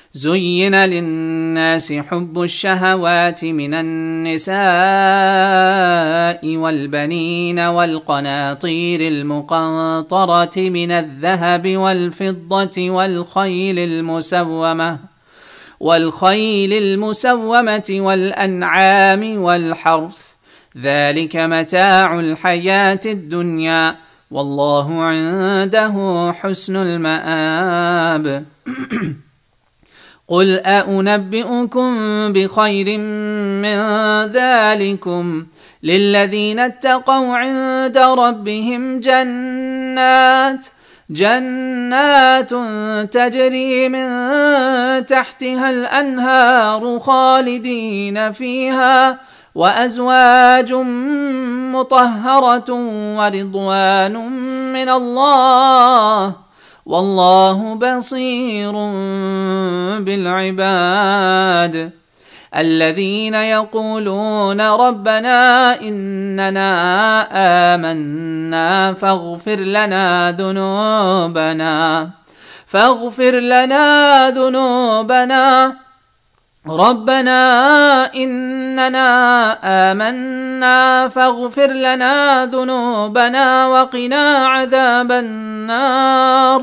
زين للناس حب الشهوات من النساء والبنين والقناطير المقنطرة من الذهب والفضة والخيل المسومة والأنعام والحرث، ذلك متاع الحياة الدنيا والله عنده حسن المآب. قل أنبئكم بخير من ذلكم للذين اتقوا عند ربهم جنات تجري من تحتها الأنهار خالدين فيها، وأزواج مطهرة ورضوان من الله والله بصير بالعباد. الذين يقولون ربنا إننا آمنا فاغفر لنا ذنوبنا ربنا إننا آمنا فاغفر لنا ذنوبنا وقنا عذاب النار.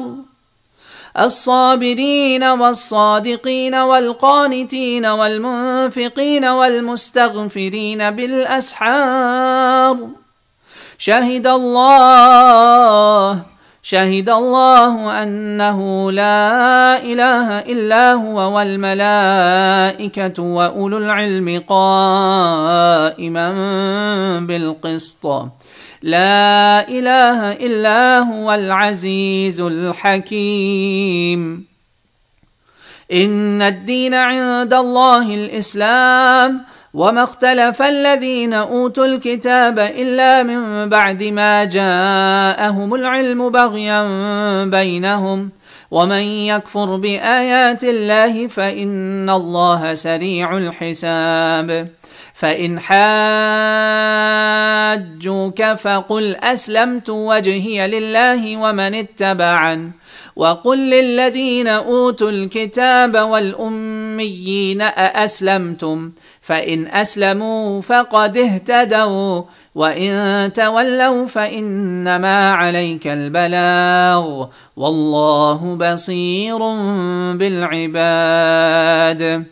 الصابرين والصادقين والقانتين والمنفقين والمستغفرين بالأسحار. شهد الله أنه لا إله إلا هو والملائكة وأولو العلم قائما بالقسط، لا إله إلا هو العزيز الحكيم. إن الدين عند الله الإسلام، وما اختلف الذين أوتوا الكتاب إلا من بعد ما جاءهم العلم بغيا بينهم، ومن يكفر بآيات الله فإن الله سريع الحساب. فإن حاجوك فقل أسلمت وجهي لله ومن اتبعن، وقل للذين أوتوا الكتاب والأميين أأسلمتم، فإن أسلموا فقد اهتدوا، وإن تولوا فإنما عليك البلاغ والله بصير بالعباد.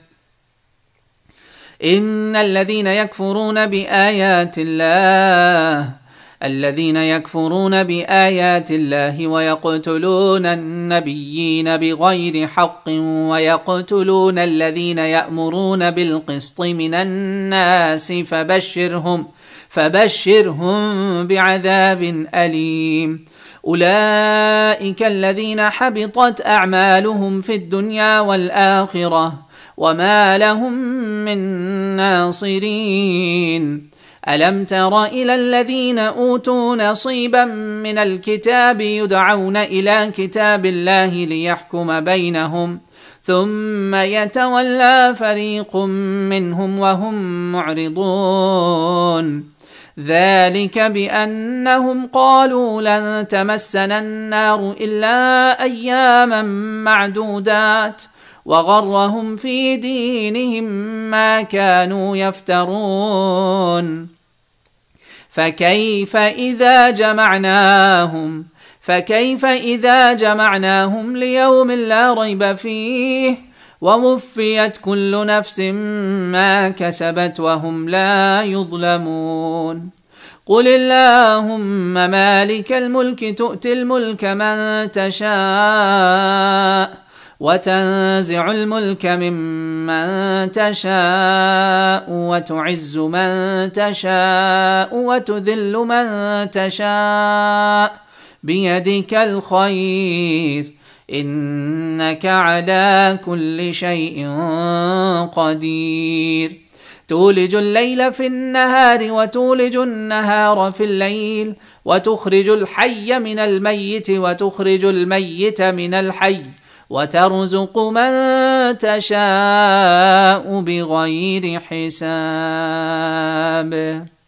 إن الذين يكفرون بآيات الله ويقتلون النبيين بغير حق ويقتلون الذين يأمرون بالقسط من الناس فبشرهم بعذاب أليم. أولئك الذين حبطت أعمالهم في الدنيا والآخرة وما لهم من ناصرين. ألم تر إلى الذين أوتوا نصيبا من الكتاب يدعون إلى كتاب الله ليحكم بينهم ثم يتولى فريق منهم وهم معرضون. ذلك بأنهم قالوا لن تمسنا النار إلا أياما معدودات وغرهم في دينهم ما كانوا يفترون. فكيف إذا جمعناهم ليوم لا ريب فيه ووفيت كل نفس ما كسبت وهم لا يظلمون. قل اللهم مالك الملك تؤتي الملك من تشاء وتنزع الملك ممن تشاء وتعز من تشاء وتذل من تشاء بيدك الخير إنك على كل شيء قدير. تولج الليل في النهار وتولج النهار في الليل وتخرج الحي من الميت وتخرج الميت من الحي وترزق من تشاء بغير حساب.